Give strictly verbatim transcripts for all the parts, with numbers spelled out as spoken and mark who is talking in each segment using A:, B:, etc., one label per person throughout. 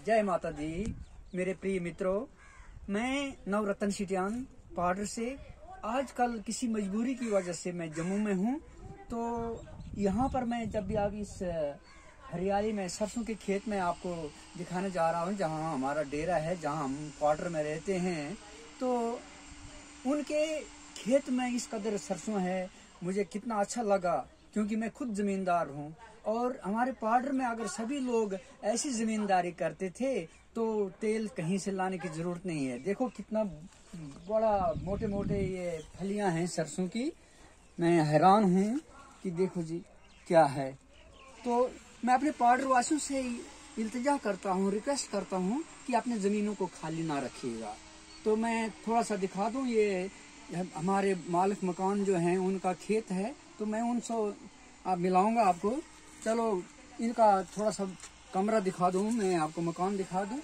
A: जय माता दी। मेरे प्रिय मित्रों, मैं नवरत्न सिटियान पाउडर से आजकल किसी मजबूरी की वजह से मैं जम्मू में हूँ। तो यहाँ पर मैं जब भी आप इस हरियाली में सरसों के खेत में आपको दिखाने जा रहा हूँ, जहाँ हमारा डेरा है, जहाँ हम क्वार्टर में रहते हैं, तो उनके खेत में इस कदर सरसों है, मुझे कितना अच्छा लगा, क्योंकि मैं खुद जमींदार हूँ। और हमारे पाउडर में अगर सभी लोग ऐसी जमींदारी करते थे तो तेल कहीं से लाने की जरूरत नहीं है। देखो कितना बड़ा मोटे मोटे ये फलियां हैं सरसों की। मैं हैरान हूँ कि देखो जी क्या है। तो मैं अपने पाउडर वासियों से इल्तिजा करता हूँ, रिक्वेस्ट करता हूँ कि अपने ज़मीनों को खाली ना रखिएगा। तो मैं थोड़ा सा दिखा दूँ, ये हमारे मालिक मकान जो हैं उनका खेत है, तो मैं उनसे आप मिलाऊंगा आपको। चलो इनका थोड़ा सा कमरा दिखा दूँ, मैं आपको मकान दिखा दूँ।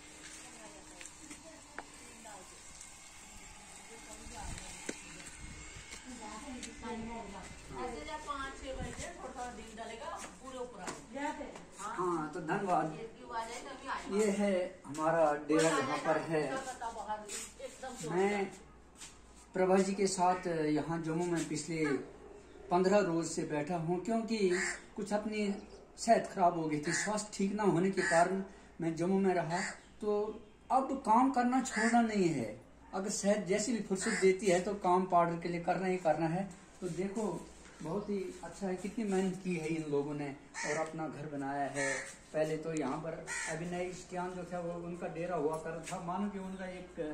A: हाँ, तो धन्यवाद। ये है हमारा डेरा यहाँ पर है। मैं प्रभा जी के साथ यहाँ जम्मू में पिछले पंद्रह रोज से बैठा हूँ, क्योंकि कुछ अपनी सेहत खराब हो गई थी। स्वास्थ्य ठीक ना होने के कारण मैं जम्मू में रहा। तो अब काम करना छोड़ना नहीं है। अगर सेहत जैसी भी फुर्सत देती है तो काम पाउडर के लिए करना ही करना है। तो देखो बहुत ही अच्छा है, कितनी मेहनत की है इन लोगों ने और अपना घर बनाया है। पहले तो यहाँ पर अभिनय सिटियान जो था वो उनका डेरा हुआ कर था, मानो कि उनका एक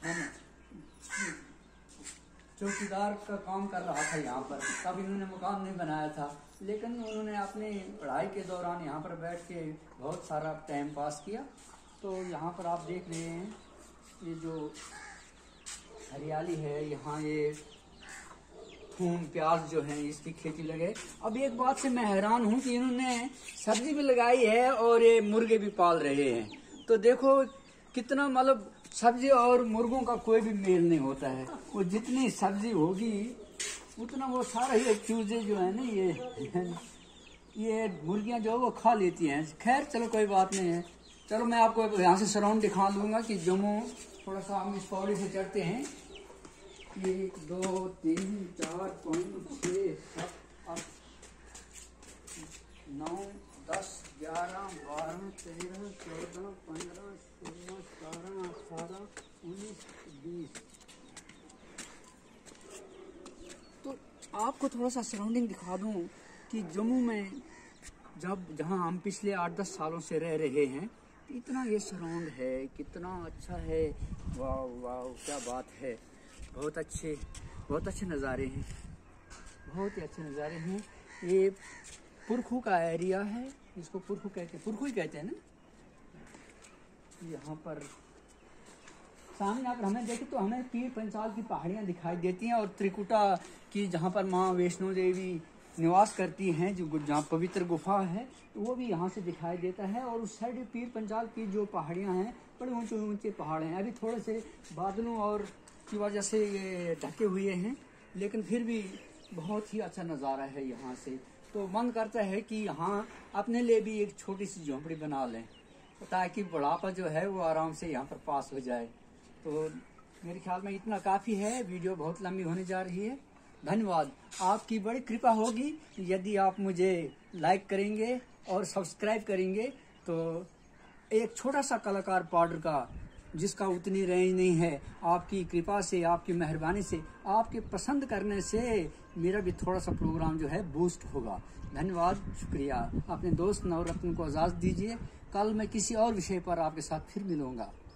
A: चौकीदार का काम कर रहा था यहाँ पर। तब इन्होंने मकान नहीं बनाया था, लेकिन उन्होंने अपनी पढ़ाई के दौरान यहाँ पर बैठ के बहुत सारा टाइम पास किया। तो यहाँ पर आप देख रहे हैं ये जो हरियाली है, यहाँ ये थूम प्याज जो है इसकी खेती लगे। अब एक बात से मैं हैरान हूँ कि इन्होंने सब्जी भी लगाई है और ये मुर्गे भी पाल रहे हैं। तो देखो कितना, मतलब सब्जी और मुर्गों का कोई भी मेल नहीं होता है। वो जितनी सब्जी होगी उतना वो सारा ही चूजे जो है ना, ये ये मुर्गियां जो है वो खा लेती हैं। खैर चलो कोई बात नहीं है। चलो मैं आपको यहाँ से सराउंड दिखा दूंगा कि जम्मू थोड़ा सा हम इस पौड़ी से चढ़ते हैं। एक दो तीन चार पाँच छः सात आठ नौ दस ग्यारह बारह तेरह चौदह पंद्रह सोलह सत्रह अठारह उन्नीस बीस। तो आपको थोड़ा सा सराउंडिंग दिखा दूं कि जम्मू में जब जहां हम पिछले आठ दस सालों से रह रहे हैं, इतना ये सराउंड है, कितना अच्छा है। वाह वाह क्या बात है। बहुत अच्छे बहुत अच्छे नज़ारे हैं, बहुत ही अच्छे नज़ारे हैं। ये पुरखू का एरिया है, इसको पुरखू कहते हैं, पुरखू ही कहते हैं ना। यहाँ पर सामने अगर हमें देखें तो हमें पीर पंचाल की पहाड़ियाँ दिखाई देती हैं, और त्रिकुटा की जहाँ पर माँ वैष्णो देवी निवास करती हैं, जो जहाँ पवित्र गुफा है, तो वो भी यहाँ से दिखाई देता है। और उस साइड पीर पंचाल की जो पहाड़ियाँ हैं, बड़े ऊंचे ऊंचे पहाड़ हैं। अभी थोड़े से बादलों और की वजह से ये ढके हुए हैं, लेकिन फिर भी बहुत ही अच्छा नज़ारा है यहाँ से। तो मन करता है कि यहाँ अपने लिए भी एक छोटी सी झोंपड़ी बना लें, ताकि बुढ़ापा जो है वो आराम से यहाँ पर पास हो जाए। तो मेरे ख्याल में इतना काफ़ी है। वीडियो बहुत लंबी होने जा रही है। धन्यवाद। आपकी बड़ी कृपा होगी यदि आप मुझे लाइक करेंगे और सब्सक्राइब करेंगे। तो एक छोटा सा कलाकार पाउडर का, जिसका उतनी रेंज नहीं है, आपकी कृपा से, आपकी मेहरबानी से, आपके पसंद करने से मेरा भी थोड़ा सा प्रोग्राम जो है बूस्ट होगा। धन्यवाद, शुक्रिया। अपने दोस्त नवरत्न को इजाज़त दीजिए। कल मैं किसी और विषय पर आपके साथ फिर मिलूंगा।